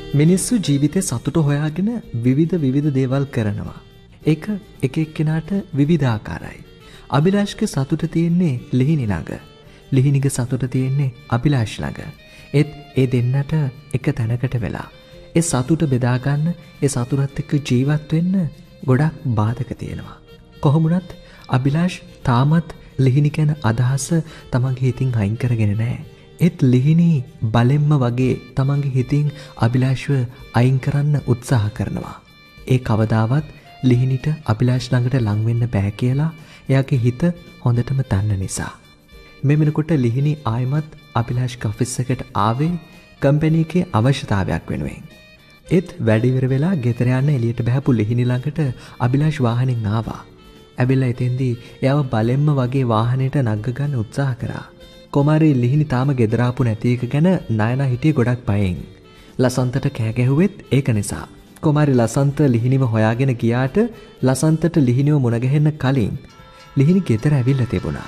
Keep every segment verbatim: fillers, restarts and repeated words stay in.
මිනිස්සු ජීවිතේ සතුට හොයාගෙන විවිධ විවිධ දේවල් කරනවා. ඒක එක එක්කෙනාට විවිධාකාරයි. අභිලාෂ්ගේ සතුට තියෙන්නේ ලිහිණි ළඟ. ලිහිණිගේ සතුට තියෙන්නේ අභිලාෂ් ළඟ. ඒත් ඒ දෙන්නට එක තැනකට වෙලා ඒ සතුට බෙදා ගන්න, ඒ සතුටත් එක්ක ජීවත් වෙන්න ගොඩක් බාධක තියෙනවා. කොහොමුණත් අභිලාෂ් තාමත් ලිහිණි ගැන අදහස තමන්ගේ හිතින් අයින් කරගෙන නැහැ. ඒත් ලිහිණි බලෙන්ම වගේ තමන්ගේ හිතින් අභිලාෂ්ව අයින් කරන්න උත්සාහ කරනවා. ඒ කවදාවත් ලිහිණිට අභිලාෂ් ළඟට ලං වෙන්න බෑ කියලා එයාගේ හිත හොඳටම දන්න නිසා. මේ වෙනකොට ලිහිණි ආයිමත් අභිලාෂ්ගේ ඔෆිස් එකට ආවේ කම්පැනි එකේ අවශ්‍යතාවයක් වෙනුවෙන්. ඒත් වැඩ ඉවර වෙලා ගෙදර යන්න එළියට බහපු ලිහිණි ළඟට අභිලාෂ් වාහනෙන් ආවා. ඇවිල්ලා එතෙන්දී එයාව බලෙන්ම වගේ වාහනේට නග්ග ගන්න උත්සාහ කරා. කොමාරි ලිහිණි තාම ගෙදර ආපු නැති එක ගැන නයනා හිටියේ ගොඩක් බයෙන්. ලසන්තට කෑ ගැහුවෙත් ඒක නිසා. කොමාරි ලසන්ත ලිහිණිව හොයාගෙන ගියාට ලසන්තට ලිහිණිව මුණ ගැහෙන්න කලින් ලිහිණි ගෙදර ඇවිල්ලා තිබුණා.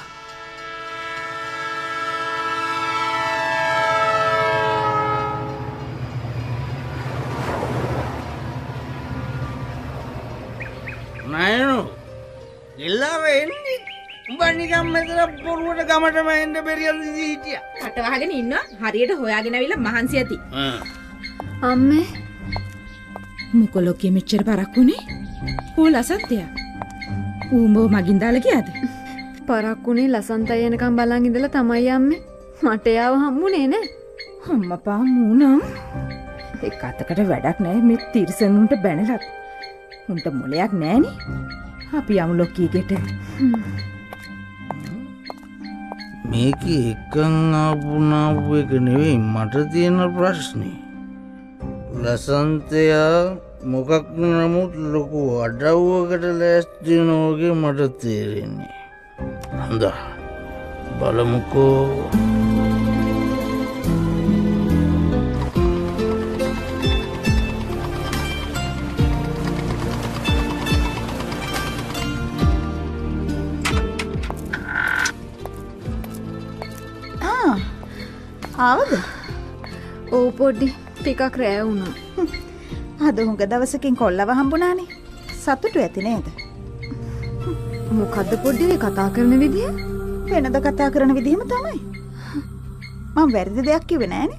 නයනෝ ඉල්ලාව එන්නේ උඹ නිකන් මෙතන පොරුවට ගමටම එන්න බැරියද හිටියා. කට වහගෙන ඉන්නවා හරියට හොයාගෙන ඇවිල්ලා මහන්සි ඇති. අම්මේ මොකලොක්කෙ මෙච්චර පරක්කුනේ? ඌ ලසන්තයා. ඌඹ මගින් දාලා ගියාද? පරක්කුනේ ලසන්තය එනකම් බලන් ඉඳලා තමයි අම්මේ. මට යාව හම්බුනේ නෑ. අම්මපා මූණම්. ඒක අතකට වැඩක් නෑ මේ තිරසනුන්ට බැනලත්. උන්ට මොලයක් නෑනේ. අපි යමු ලොක්කීගෙට. මේක එකන් ආපු නාපු එක නෙවෙයි මට තියෙන ප්‍රශ්නේ. ලසන්තයා මොකක් නමුත් ලොකු අඩව්වකට ලෑස්ති වෙනවා වගේ මට තේරෙන්නේ. හොඳයි. බලමුකෝ. ආවද? ඕ පොඩි ටිකක් රෑ වුණා. අද හුඟ දවසකින් කොල්ලව හම්බුණානේ. සතුටු ඇති නේද? මොකද්ද පොඩි මේ කතා කරන විදිය? වෙනද කතා කරන විදියම තමයි. මම වැරදි දෙයක් කිව්වේ නෑනේ.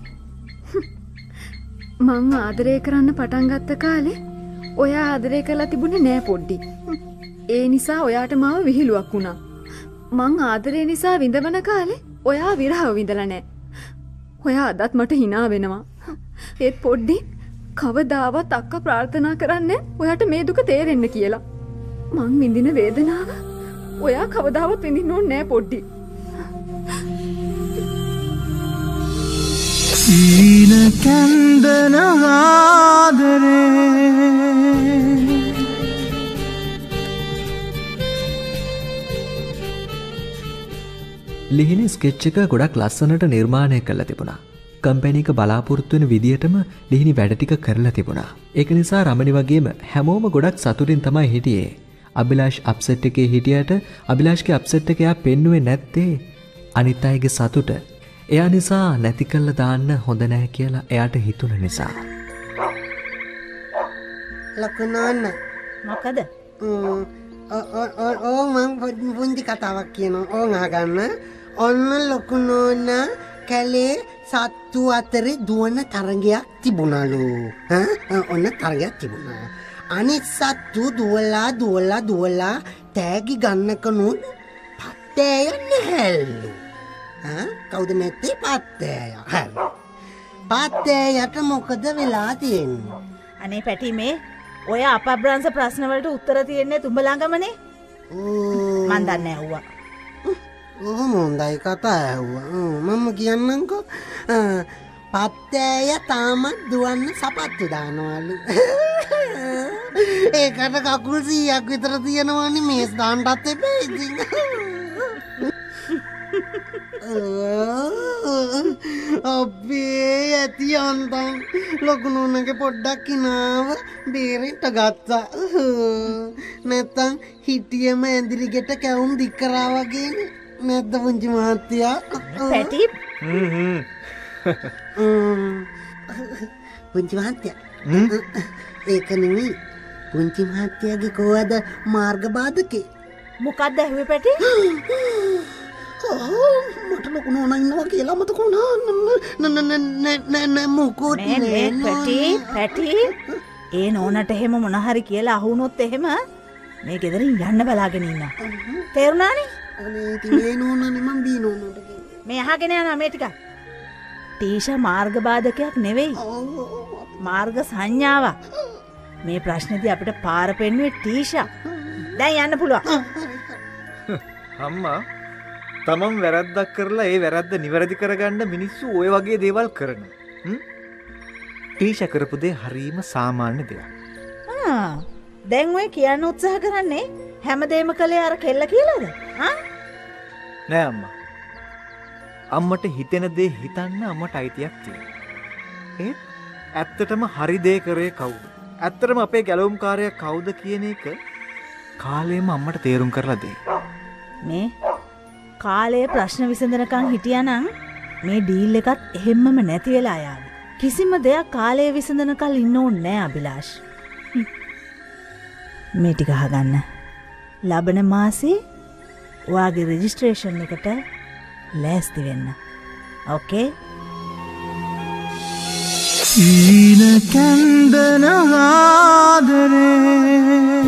මං ආදරය කරන්න පටන් ගත්ත කාලේ ඔයා ආදරය කරලා තිබුණේ නෑ පොඩි. ඒ නිසා ඔයාට මාව විහිළුවක් වුණා. මං ආදරය නිසා විඳවන කාලේ ඔයා විරහව විඳලා නෑ. ඔයා අදත් මට hina වෙනවා. ඒත් පොඩ්ඩි කවදාවත් අක්කා ප්‍රාර්ථනා කරන්නේ ඔයාට මේ දුක තේරෙන්න කියලා. මං විඳින වේදනාව ඔයා කවදාවත් විඳින්න ඕනේ නෑ පොඩ්ඩි. සීන කන්දන ආදරේ ලිහිණි ස්කෙච් එක ගොඩක් ලස්සනට නිර්මාණය කරලා තිබුණා. කම්පැනි එක බලාපොරොත්තු වෙන විදියටම ලිහිණි වැඩ ටික කරලා තිබුණා. ඒක නිසා රමණි වගේම හැමෝම ගොඩක් සතුටින් තමයි හිටියේ. අභිලාෂ් අප්සෙට් එකේ හිටියට අභිලාෂ්ගේ අප්සෙට් එක එයා පෙන්නුවේ නැත්තේ අනිත් අයගේ සතුට. එයා නිසා නැති කළා දාන්න හොඳ නැහැ කියලා එයාට හිතුණ නිසා. ලකුණාන්න මොකද? ඕ මම පුංචි කතාවක් කියනවා. ඕන් අහගන්න. ඔන්න ලකුණෝන කැලේ සත්තු අතරේ දුවන තරගයක් තිබුණලු. ඔන්න තරගයක් තිබුණා. අනිත් සත්තු දුවලා දුවලා දුවලා තෑගි ගන්නකනුත් පත්තෑය නැහැලු. කවුද නැත්තේ? පත්තෑය. පත්තෑයට මොකද වෙලා තියෙන්නේ? අනේ පැටි මේ ඔය අපබ්‍රංශ ප්‍රශ්න වලට උත්තර තියෙන්නේ තුඹ ළඟමනේ. මන් දන්නේ ඇහුවා. ඔහොම හොඳයි කතා ඇහුවා. මම කියන්නම්කෝ. පත්තෑය තාමත් දුවන්න සපත්තු දානවලු. ඒකට කකුල් සීයක් විතර තියෙනවනේ මේස් දාන්නත් එපා ඉතින්. අපේ ඇති අන්තම් ලොකුණුනගේ පොඩ්ඩක් කිනාව බේරෙන්ට ගත්තා. නැත්තම් හිටියම ඇඳිරිගෙට කැවුම් දික්කරා වගේ නැද්ද පුංචි මහත්තයා? පැටි පුංචි මහත්තයා. ඒක නෙමෙයි. පුංචි මහත්තයාගේ කොහොමද මාර්ග බාධකේ? මොකක්ද ඇහුවේ පැටි? මට ලොකු නෝනා ඉන්නවා කියලා මතක වුණා. නෑ නෑ මොකෝ නෑ පැටි පැටි ඒ නෝනට එහෙම මොන හරි කියලා අහුනොත් එහෙම මේ ගෙදරින් යන්න බලාගෙන ඉන්නවා. තේරුණානේ? අනේ ඉතින් මේ නෝනානේ මම බී නෝනාට කිව්වේ. මේ අහගෙන යනවා මේ ටික. ටීෂා මාර්ග බාධකයක් නෙවෙයි. මාර්ග සංඥාවක්. මේ ප්‍රශ්නේදී අපිට පාර පෙන්නුවේ ටීෂා. දැන් යන්න පුළුවන්. අම්මා තමන් වැරද්දක් කරලා ඒ වැරද්ද නිවැරදි කරගන්න මිනිස්සු ඔය වගේ දේවල් කරනවා. ටීෂා කරපු දේ හරීම සාමාන්‍ය දෙයක්. ආ දැන් ඔය කියන්න උත්සාහ කරන්නේ හැමදේම කළේ අර කෙල්ල කියලාද? ආ නෑ අම්මා. අම්මට හිතෙන දේ හිතන්න අම්මට අයිතියක් තියෙනවා. ඒත් ඇත්තටම හරි දේ කරේ කවුද? ඇත්තටම අපේ ගැලවුම්කාරයා කවුද කියන එක කාලෙම අම්මට තේරුම් කරලා දෙයි. මේ කාලේ ප්‍රශ්න විසඳනකම් හිටියානම් මේ ඩීල් එකත් එහෙම්මම නැති වෙලා යාවි. කිසිම දෙයක් කාලේ විසඳනකල් ඉන්න ඕනේ නෑ අභිලාෂ්. මේ ටික අහගන්න. ලබන මාසේ ඔයාගේ රෙජිස්ට්‍රේෂන් එකට ලෑස්ති වෙන්න. ඕකේ? ඊන කන්දන ආදරේ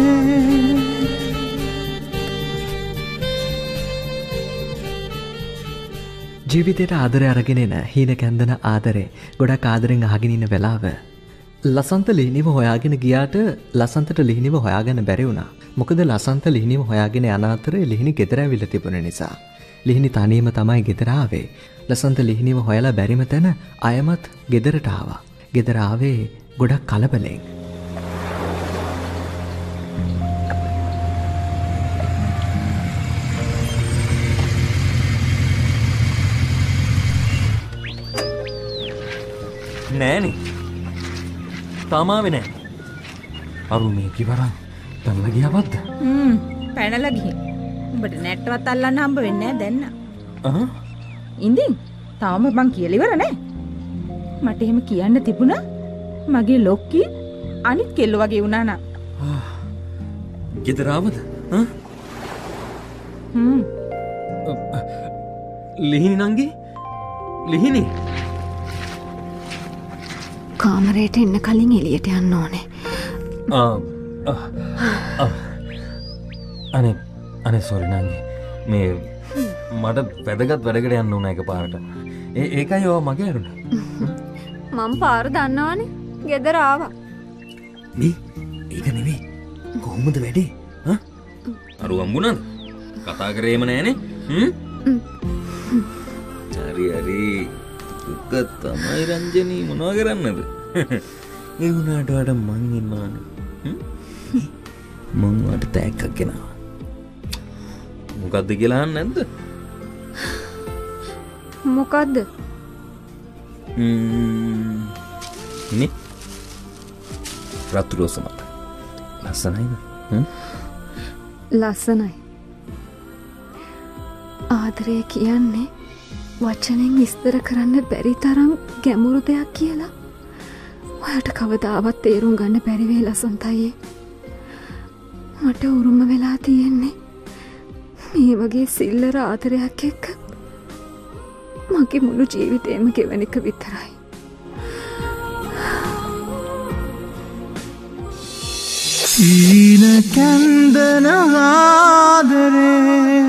ජීවිතයට ආදරය අරගෙන එන හීන කැන්දන ආදරේ ගොඩක් ආදරෙන් අහගෙන ඉන්න වෙලාව ලසන්ත ලිහිණිව හොයාගෙන ගියාට ලසන්තට ලිහිණිව හොයාගන්න බැරි වුණා. මොකද ලසන්ත ලිහිණිව හොයාගෙන යන අතරේ ලිහිණි ගෙදර ඇවිල්ලා තිබුණ නිසා. ලිහිණි තනියම තමයි ගෙදර ආවේ. ලසන්ත ලිහිණිව හොයලා බැරිම තැන අයමත් ගෙදරට ආවා. ගෙදර ආවේ ගොඩක් කලබලෙන්. නෑනේ තාමාවෙ නෑ. අරු මේ කිවරන් පැනලා ගියාවත්ද? හ්ම් පැනලා ගිහින්. උඹට නැට්ටවත් අල්ලන්න හම්බ වෙන්නේ නෑ දැන්. අහ් ඉඳින් තාම මං කියලා ඉවර නෑ. මට එහෙම කියන්න තිබුණා මගේ ලොක්කි අනිත් කෙල්ල වගේ වුණා නා. ගෙදර ආවද? හ්ම් හ්ම් ලිහිණි නංගි ලිහිණි කාමරයට එන්න කලින් එළියට යන්න ඕනේ. අනේ අනේ සෝරි නංගි මේ මට වැදගත් වැඩකට යන්න උනා එකපාරට. ඒ ඒකයි ඔය මගේ අරුණ. මම පාර දන්නවනේ. ගෙදර ආවා. මේ ඒක නෙවෙයි. කොහොමද වැඩේ? හා? අරු හම්බුණාද? කතා කරේම නෑනේ. හ්ම්? හරි හරි. දුක තමයි රංජනී මොනවා කරන්නද? ඒ වුණාට වඩා මං ඉන්නවනේ. මං වට තෑග්ගක් ගෙනාවා. මොකද්ද කියලා අහන්නේ නැද්ද? මොකද්ද? ම්ම් නේ රතු රෝස මත ලස්සනයිද? හ්ම් ලස්සනයි. ආදරය කියන්නේ වචනෙන් විස්තර කරන්න බැරි තරම් ගැඹුරු දෙයක් කියලා ඔයාට කවදාවත් තේරුම් ගන්න බැරි වෙයි ලසන්තයි. මට උරුම වෙලා තියෙන්නේ මේ වගේ සිල්ලර ආදරයක් එක්ක මගේ මුළු ජීවිතේම ගෙවන එක විතරයි. ඊන කන්දන ආදරේ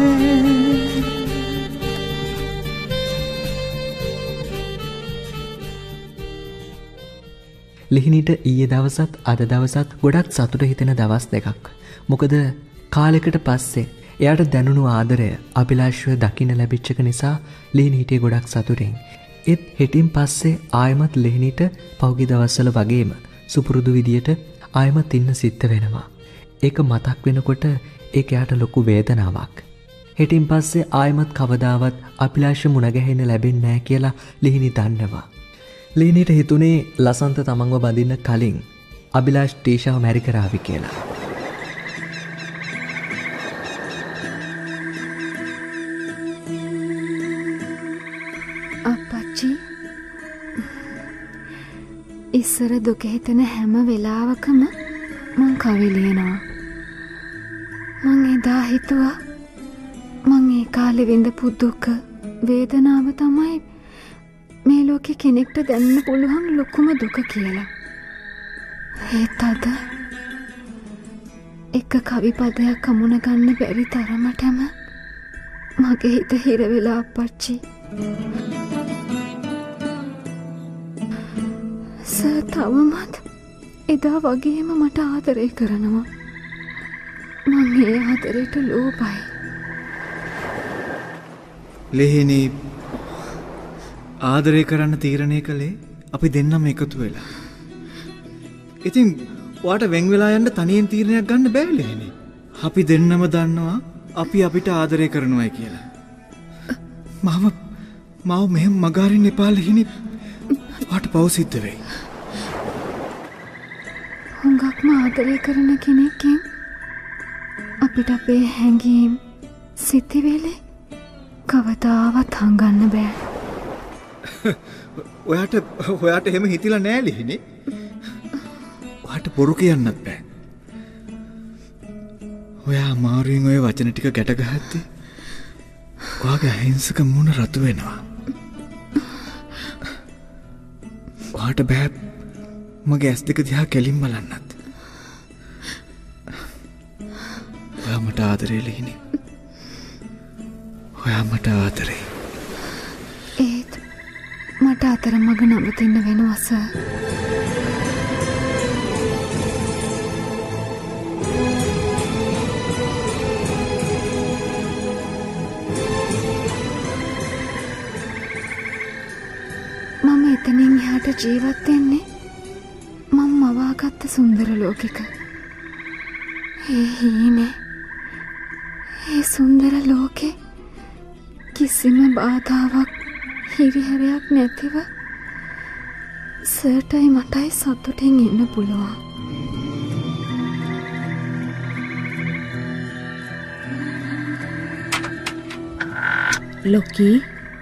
ලිහිණිට ඊයේ දවසත් අද දවසත් ගොඩක් සතුට හිතෙන දවස් දෙකක්. මොකද කාලෙකට පස්සේ එයාට දැනුණු ආදරය අභිලාෂ්ව දකින්න ලැබිච්ච එක නිසා ලිහිණි හිටියේ ගොඩක් සතුටින්. ඒත් හෙටින් පස්සේ ආයමත් ලිහිණිට පෞගි දවස්වල වගේම සුපුරුදු විදියට ආයමත් ඉන්න සිද්ධ වෙනවා. ඒක මතක් වෙනකොට ඒක එයාට ලොකු වේදනාවක්. හෙටින් පස්සේ ආයමත් කවදාවත් අභිලාෂ මුණ ගැහෙන්න ලැබෙන්නේ නැහැ කියලා ලිහිණි දන්නවා. ලිහිණිට හිතුනේ ලසන්ත තමන්ව බඳින්න කලින් අභිලාෂ් ටීෂාව මැරි කරાવી කියලා. අප්පච්චි ඉස්සර දුක හිතෙන හැම වෙලාවකම මං කවි ලියනවා. මං එදා හිතුවා මං ඒ කාලේ විඳපු දුක වේදනාව තමයි මේ ලෝකේ කෙනෙක්ට දැනන්න පුළුවන් ලොකුම දුක කියලා. ඒත් අද එක කවි පදයක් අමුණ ගන්න බැරි තරමටම මගේ හිත හිර වෙලා අප්පච්චි. සර් තවමත් එදා වගේම මට ආදරය කරනවා. මං ඒ ආදරයට ලෝභයි. ලිහිණි ආදරය කරන්න තීරණය කළේ අපි දෙන්නම එකතු වෙලා. ඉතින් ඔයාට වෙන් වෙලා යන්න තනියෙන් තීරණයක් ගන්න බෑ ලිහිණි. අපි දෙන්නම දන්නවා අපි අපිට ආදරය කරනවායි කියලා. මම මාව මෙහෙම මගහරින්න එපා ලිහිණි. ඔයාට පව් සිද්ධ වෙයි. හුඟක්ම ආදරය කරන කෙනෙක්ගෙන් අපිට අපේ හැඟීම් සිතිවිලි කවදාවත් හංගන්න බෑ. ඔයාට ඔයාට එහෙම හිතිලා නෑ ලිහිණි. ඔයාට බොරු කියන්නත් බෑ. ඔයා අමාරුවෙන් ඔය වචන ටික ගැට ගහද්දී ඔයාගේ අහිංසක මුණ රතු වෙනවා. ඔයාට බෑ මගේ ඇස් දෙක දිහා කෙලින් බලන්නත්. ඔයා මට ආදරේ ලිහිණි. ඔයා මට ආදරේ. ඒත් මට අතරමඟ නවතින්න වෙනවා සර්. මම එතනින් එහාට ජීවත් වෙන්නේ මම මවාගත්ත සුන්දර ලෝකෙක. ඒ හීනේ ඒ සුන්දර ලෝකේ කිසිම බාධාවක් හිරිහැරයක් නැතිව සර්ටයි මටයි සතුටින් ඉන්න පුළුවන්. ලොකී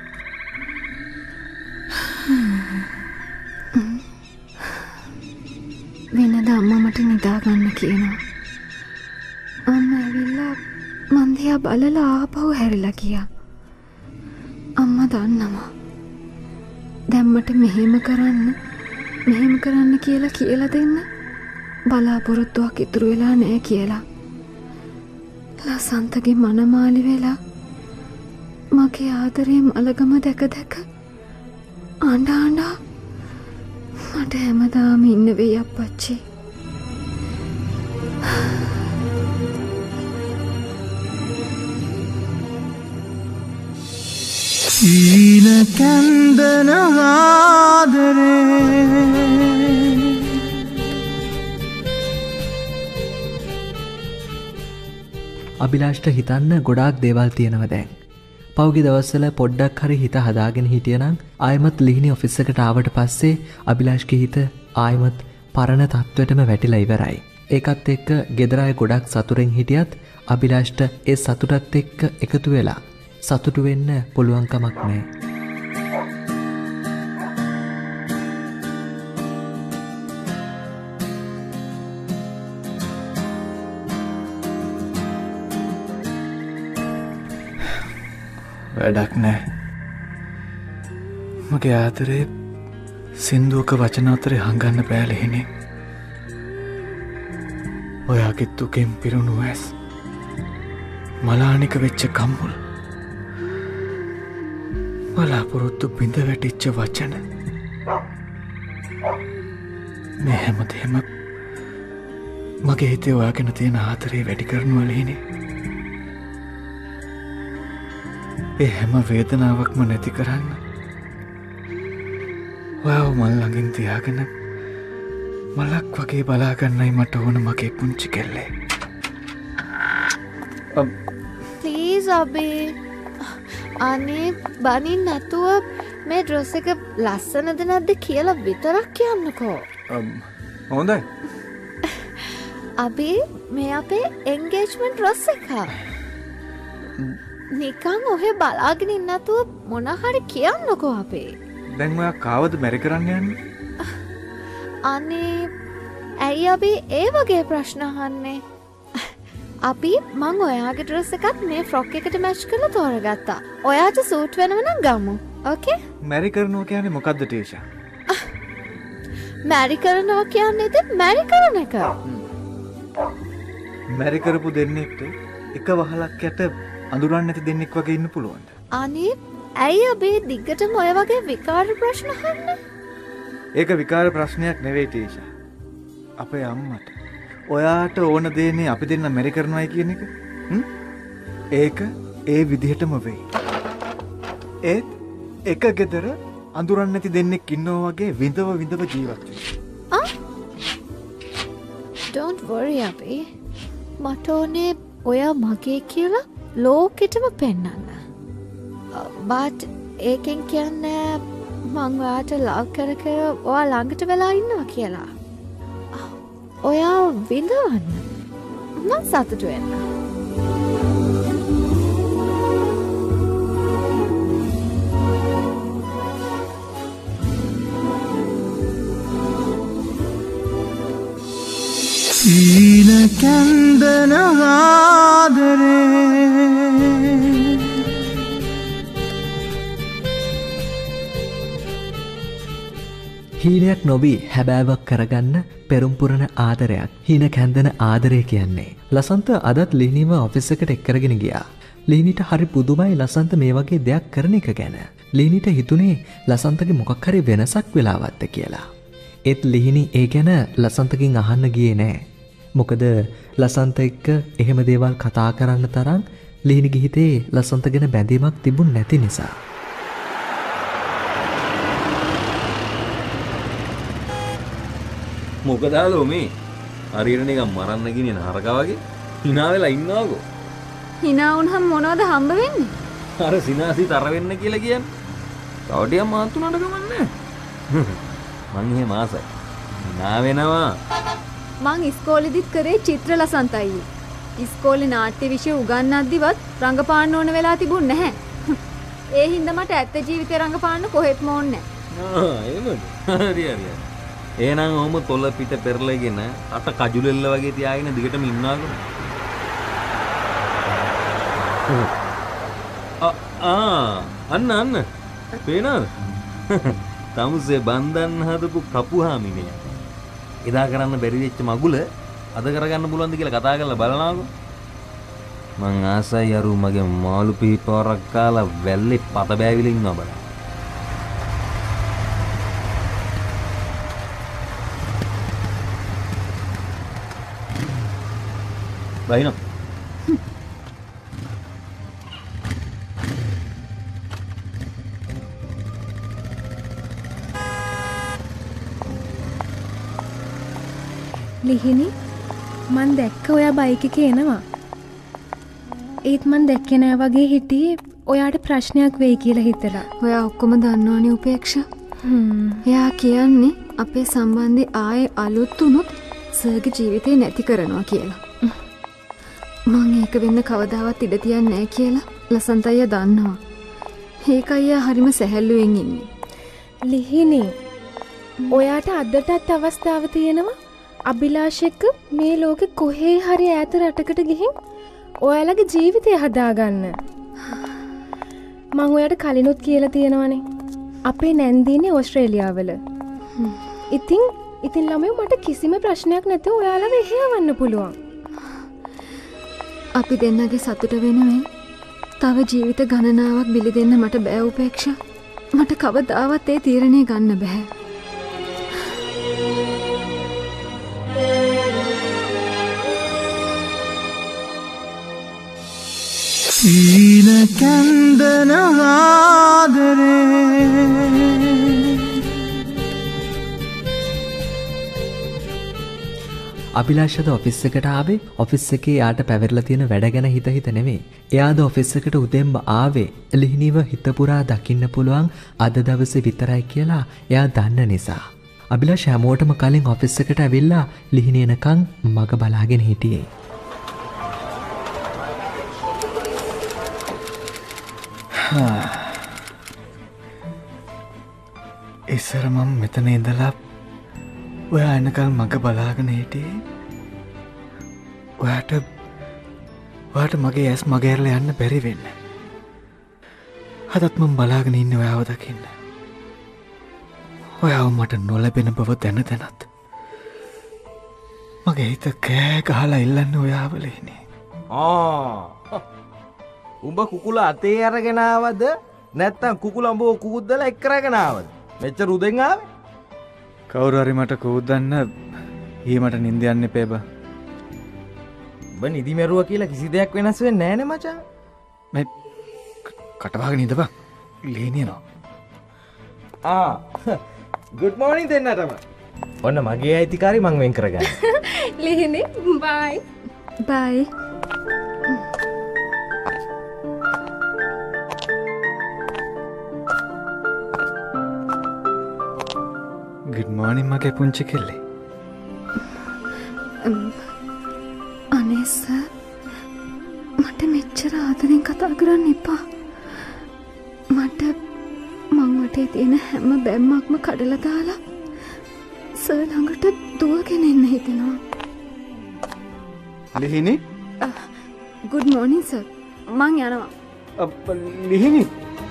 වෙනද අම්මා මට නිදා ගන්න කියනවා. අම්මා ඇවිල්ලා මං දිහා බලලා ආපහු හැරිලා ගියා. අම්මා දන්නවා දැන් මට මෙහෙම කරන්න මෙහෙම කරන්න කියලා කියලා දෙන්න බලාපොරොත්තුවක් ඉතුරු වෙලා නැහැ කියලා. ලසන්තගේ මනමාලි වෙලා මගේ ආදරේ මලගම දැක දැක අඬ අඬ මට හැමදාම ඉන්න වෙයි අප්පච්චි. සීන කන්දන ආදරේ අභිලාෂ්ට හිතන්න ගොඩාක් දේවල් තියෙනව දැන්. පෞගි දවස්වල පොඩ්ඩක් හරි හිත හදාගෙන හිටියනම් ආයමත් ලිහිණි ඔෆිස් එකට ආවට පස්සේ අභිලාෂ්ගේ හිත ආයමත් පරණ තත්ත්වයටම වැටිලා ඉවරයි. ඒකත් එක්ක ගෙදර අය ගොඩක් සතුටෙන් හිටියත් අභිලාෂ්ට ඒ සතුටත් එක්ක එකතු වෙලා සතුටු වෙන්න පුළුවන් කමක් නැහැ. වැඩක් නෑ. මගේ ආදරේ සින්දුවක වචන අතරේ හංගන්න බෑ ලිහිණි. ඔයාගේ දුකෙන් පිරුණු ඇස් මලානික වෙච්ච කම්මුල් බලාපොරොත්තු බිඳ වැටිච්ච වචන මේ හැමදේම මගේ හිතේ ඔයාගෙන තියෙන ආදරේ වැඩි කරනවා ලිහිණි. ඒ හැම වේදනාවක්ම නැති කරන්න ඔයාව මල් ළඟින් තියාගෙන මලක් වගේ බලාගන්නයි මට ඕන මගේ පුංචි කෙල්ලේ. ප්ලීස් අබේ අනේ බනින් නැතුව මේ ඩ්‍රෙස් එක ලස්සනද නැද්ද කියලා විතරක් කියන්නකෝ. හොඳයි. අබේ මේ අපේ එන්ගේජ්මන්ට් ඩ්‍රෙස් එක. නිකන් ඔහෙ බලාගෙන ඉන්න නැතුව මොන හරි කියන්නකෝ අපේ. දැන් ඔයා කාවද මැරි කරන්න යන්නේ? අනේ ඇයි අපි ඒ වගේ ප්‍රශ්න අහන්නේ? අපි මං ඔයාගේ ඩ්‍රෙස් එකත් මේ ෆ්‍රොක් එකට මැච් කරලා තෝරගත්තා. ඔයාට සූට් වෙනව නම් ගමු. ඕකේ? මැරි කරනවා කියන්නේ මොකද්ද ටීෂා? මැරි කරනවා කියන්නේ ඉතින් මැරි කරන එක. මැරි කරපු දෙන්නෙක්ට එක වහලක් යට අඳුරන්නේ නැති දෙන්නෙක් වගේ ඉන්න පුළුවන්ද? අනේ ඇයි අපි දිග්ගටම ඔය වගේ විකාර ප්‍රශ්න අහන්නේ? ඒක විකාර ප්‍රශ්නයක් නෙවෙයි ටීෂා. අපේ අම්මට ඔයාට ඕන දේනේ අපි දෙන්න මැරි කරනවායි කියන එක. ඒක ඒ විදිහටම වෙයි. ඒත් එක ගෙදර අඳුරන්නේ නැති දෙන්නෙක් ඉන්නවා වගේ විඳව විඳව ජීවත් වෙන්න. ආ Don't worry අපි. මට ඕනේ ඔයා මගේ කියලා ලෝකෙටම පෙන්නන්න. but ඒකෙන් කියන්නේ මං ඔයාට ලව් කර කර ඔයා ළඟට වෙලා ඉන්නවා කියලා. ඔයා විඳවන්න මං සතුටු වෙන්න. ඊන කන්දන ආදරේ හීනයක් නොබී හැබෑවක් කරගන්න පෙරුම්පුරණ ආදරයක් හීන කැන්දන ආදරය කියන්නේ. ලසන්ත අදත් ලිහිනීව ඔෆිස් එකට එක්කරගෙන ගියා. ලිහිනිට හරි පුදුමයි ලසන්ත මේ වගේ දෙයක් කරන එක ගැන. ලිහිනිට හිතුනේ ලසන්තගේ මොකක් හරි වෙනසක් වෙලාවත්ද කියලා. ඒත් ලිහිනි ඒ ගැන ලසන්තකින් අහන්න ගියේ නෑ. මොකද ලසන්ත එක්ක එහෙම දේවල් කතා කරන්න තරම් ලිහිනිගේ හිතේ ලසන්ත ගැන බැඳීමක් තිබුණ නැති නිසා. මොකදාලෝ මේ හරියට නිකන් මරන්න ගිනින හරකා වගේ hina වෙලා ඉන්නවකෝ. hina වුණාම මොනවද හම්බ වෙන්නේ? අර සිනාසි තර වෙන්න කියලා කියන්නේ. තව ටිකක් මාත් උනට ගමන්නේ. මං එහෙම ආසයි. hina වෙනවා. මං ඉස්කෝලෙදිත් කරේ චිත්‍ර ලසන්ත අයියේ. ඉස්කෝලේ නාට්‍ය විෂය උගන්වද්දිවත් රංගපාන්න ඕන වෙලා තිබුණ නැහැ. ඒ හින්දා මට ඇත්ත ජීවිතේ රංගපාන්න කොහෙත්ම ඕනේ නැහැ. ආ එහෙමද? හරි හරි. එහෙනම් ඔහොම තොල පිට පෙරලගෙන අත කජුලෙල්ල වගේ තියාගෙන දිගටම ඉන්නවද? ආ අන්න අන්න පේනවද? තමුසේ බන්දන් හදපු කපුහාමිනේ. එදා කරන්න බැරි වෙච්ච මගුල අද කරගන්න පුළුවන්ද කියලා කතා කරලා බලනවාකෝ. මං ආසයි අරු මගේ මාළු පීපාරක් කාලා වැල්ලේ පත බෑවිලා ඉන්නවා බලන්න. බයිනෝ ලිහිනි මන් දැක්ක ඔයා බයික් එකේ එනවා. ඒත් මන් දැක්කේ නෑ වගේ හිටියේ ඔයාට ප්‍රශ්නයක් වෙයි කියලා හිතලා. ඔයා ඔක්කොම දන්නවනේ උපේක්ෂා. හ්ම්. එයා කියන්නේ අපේ සම්බන්ධය ආයේ අලුත් වුණොත් සර්ගේ ජීවිතේ නැති කරනවා කියලා. මං ඒක වෙන්න කවදාවත් ඉඩ තියන්නේ නැහැ කියලා ලසන්ත අයියා දන්නවා. ඒක අයියා හරිම සැහැල්ලුවෙන් ඉන්නේ. ලිහිනි ඔයාට අදටත් අවස්ථාව තියෙනවා අභිලාෂ එක්ක මේ ලෝකෙ කොහේ හරි ඈත රටකට ගිහින් ඔයාලගේ ජීවිතය හදාගන්න. මං ඔයාට කලිනුත් කියලා තියෙනවනේ. අපේ නැන්දීනේ ඕස්ට්‍රේලියාවල. ඉතින් ඉතින් ළමයෝ මට කිසිම ප්‍රශ්නයක් නැතුව ඔයාලව එහෙ යවන්න පුළුවන්. අපි දෙන්නගේ සතුට වෙනුවෙන් තව ජීවිත ගණනාවක් බිලි දෙන්න මට බෑ උපේක්ෂා. මට කවදාවත් ඒ තීරණය ගන්න බෑ. ඊන කන්දන ආදරේ අභිලාෂද ඔෆිස් එකට ආවේ ඔෆිස් එකේ යාට පැවරලා තියෙන වැඩ ගැන හිත හිත නෙමෙයි. එයාද ඔෆිස් එකට උදෙන්ම ආවේ ලිහිණිව හිත පුරා දකින්න පුළුවන් අද දවසේ විතරයි කියලා එයා දන්න නිසා. අභිලාෂ හැමෝටම කලින් ඔෆිස් එකට ඇවිල්ලා ලිහිණිය එනකන් මග බලාගෙන හිටියේ. ඉස්සර මම මෙතන ඉඳලා ඔයා එනකල් මග බලාගෙන හිටියේ. ඔයාට ඔයාට මගේ ඇස් මගහැරලා යන්න බැරි වෙන්න. අදත් මම බලාගෙන ඉන්නේ ඔයාව දකින්න. ඔයාව මට නොලැබෙන බව දැන දැනත් මගේ හිත කෑ ගහලා ඉල්ලන්නේ ඔයාව ලේනේ. ආ උඹ කුකුල අතේ අරගෙන ආවද නැත්තම් කුකුල උඹව කුකුද්දලා එක් කරගෙන ආවද? මෙච්චර උදෙන් ආවේ? කවුරු හරි මට කුකුද්දන්න ඊ මට නිින්ද යන්න එපේ බා. උඹ නිදි මරුවා කියලා කිසි දෙයක් වෙනස් වෙන්නේ නැහැ නේ මචං. මේ කටවාගෙන ඉඳපන්. ලේනියනවා. ආ good morning දෙන්නටම. ඔන්න මගේ අයිතිකාරි මං වෙන් කරගන්න. ලිහිනේ බයි. බයි. good morning මගේ පුංචි කෙල්ලේ. අනේ සර් මට මෙච්චර ආදරෙන් කතා කරන්න එපා. මට මං වටේ තියෙන හැම බැම්මක්ම කඩලා දාලා සර් ළඟට දුවගෙන එන්න හිතෙනවා. Lihini good morning sir. මං යනවා. ලිහිනි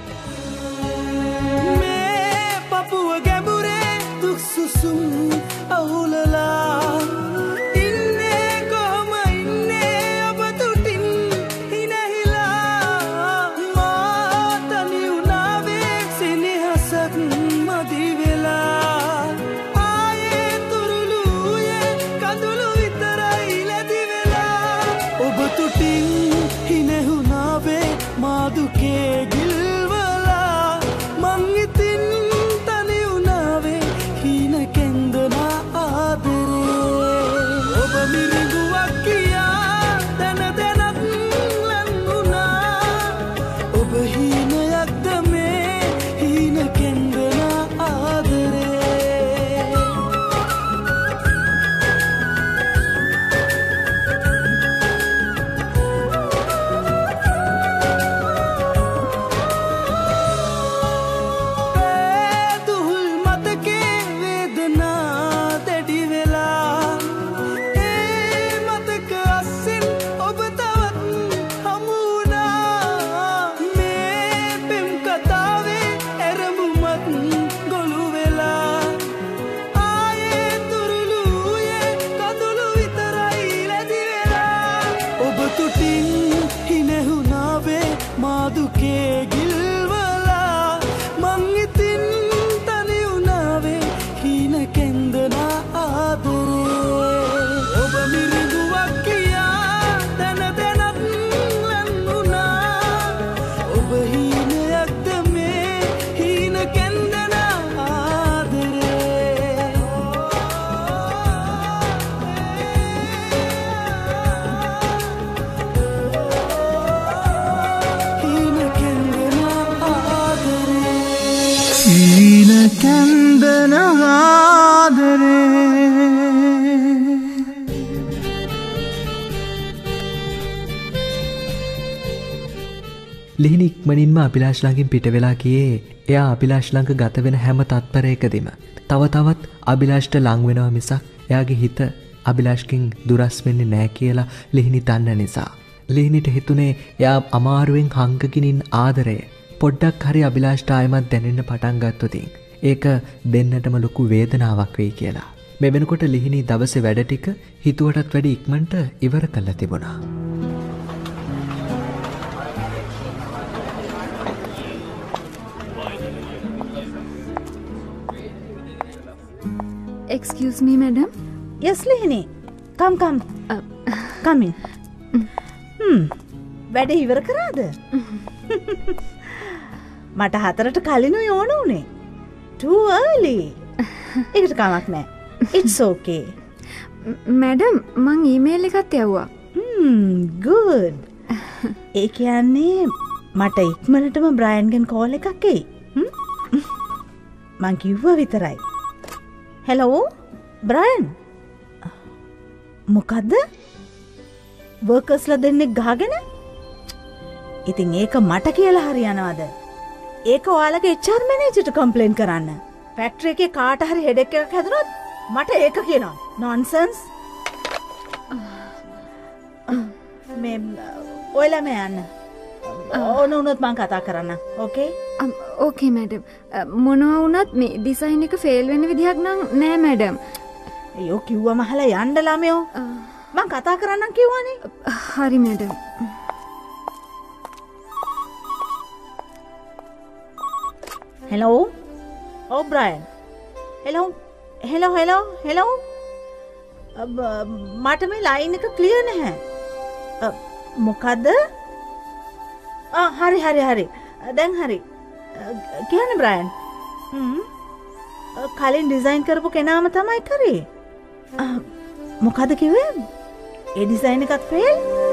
මේ පපුව ගැඹුරේ දුක් සුසුම් අවුලලා ඉන්නේ කොහොම ඉන්නේ ඔබ තුටින් හිනහිලා මා තනි වුණාවේ සෙනෙහසක් මදි වෙලා ආයේ තුරුළුයේ කඳුළු විතරයි ලැබි වෙලා ඔබ තුටින් හිනෙහුණාවේ මා දුකේ ගිල්වලා මං ඉතින් තනි වුණාවේ හීන කෙන්දනා ආදරේ ඔබ මිරිඟුවක් කියා දැන දැනත් ලං වුණා ඔබ හීනයක්ද මේ හීන කෙන්දනා ආදරේ දුහුල් මතකේ වේදනා දැඩි වෙලා ඒ මතක අස්සෙන් ඔබ තවත් හමු වුණා මේ පෙම් කතාවේ ඇරඹුමත් ගොළු වෙලා ආයේ තුරුළුයේ කඳුළු විතරයි ලැබි වෙලා ඔබ තුටින් හිනෙහුණාවේ මා දුකේ ගිල්වලා මං ඉතින් තනි වුණාවේ හීන කෙන්දනා ආදරේ ඔබ මිරිඟුවක් කියා දැන දැනත් ලං වුණා ඔබ හීනයක්ද මේ හීන කෙන්දනා ආදරේ හීන කෙන්දනා ආදරේ හීන කෙන්දනා ආදරේ ලිහිනි ඉක්මනින්ම අභිලාෂ් ළඟින් පිට වෙලා ගියේ එයා අභිලාෂ් ළඟ ගත වෙන හැම තත්පරයකදීම තව තවත් අභිලාෂ්ට ලං වෙනවා මිසක් එයාගේ හිත අභිලාෂ්කින් දුරස් වෙන්නේ නැහැ කියලා ලිහිනි දන්න නිසා. ලිහිනිට හිතුනේ එයා අමාරුවෙන් හංගකිනින් ආදරය පොඩ්ඩක් හරි අභිලාෂ්ට ආයමත් දැනෙන්න පටන් ගත්තොතින් ඒක දෙන්නටම ලොකු වේදනාවක් වෙයි කියලා. මේ වෙනකොට ලිහිනි දවසේ වැඩ ටික හිතුවටත් වැඩි ඉක්මනට ඉවර කරලා තිබුණා. excuse me madam. yes Lihini. come come. Uh, come in. hmm වැඩ ඉවර කරාද? මට හතරට කලිනුයි ඕන උනේ. too early. ඒකට කමක් නෑ. it's okay. මැඩම් මං ඊමේල් එකත් යවුවා. hmm good. ඒ කියන්නේ මට ඉක්මනටම බ්‍රයන්ගෙන් කෝල් එකක් එයි. මං කිව්වා විතරයි. Hello Brian. මොකද්ද? වර්කර්ස්ලා දෙන්නෙක් ගහගෙන? ඉතින් ඒක මට කියලා හරියනවද? ඒක ඔයාලගේ එච් ආර් මැනේජර්ට කම්ප්ලේන් කරන්න. ෆැක්ටරි එකේ කාට හරි හෙඩෙක් එකක් හැදුනොත් මට ඒක කියනවා නොන්සන්ස්. මේ ඔයලා මේ යන්න. ඕන වුණොත් මං කතා කරන්න. ඕකේ? Okay madam. මොනවා වුණත් මේ ඩිසයින් එක ෆේල් වෙන්න විදිහක් නම් නෑ මැඩම්. අයියෝ කිව්වම අහලා යන්න ළමයෝ. මං කතා කරන්නම් කිව්වනේ. හරි මැඩම්. හෙලෝ. ඔව් Brian. Hello. Hello hello hello. මට මේ ලයින් එක ක්ලියර් නැහැ. මොකද්ද? ආ හරි හරි හරි. දැන් හරි. කියන්න බ්‍රයන්. හ්ම්. කලින් ඩිසයින් කරපු කෙනාම තමයි කරේ. මොකද්ද කිව්වේ? ඒ ඩිසයින් එකත් ෆේල්?